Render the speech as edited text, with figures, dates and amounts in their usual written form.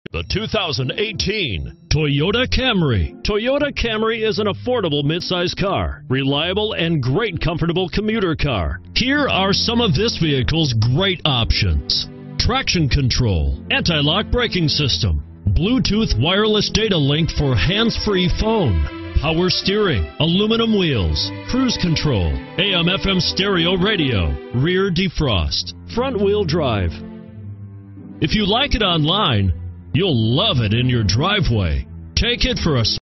The 2018 Toyota Camry. Toyota Camry is an affordable midsize car, reliable and great comfortable commuter car. Here are some of this vehicle's great options: traction control, anti-lock braking system, Bluetooth wireless data link for hands-free phone, power steering, aluminum wheels, cruise control, AM/FM stereo radio, rear defrost, front wheel drive. If you like it online, you'll love it in your driveway. Take it for a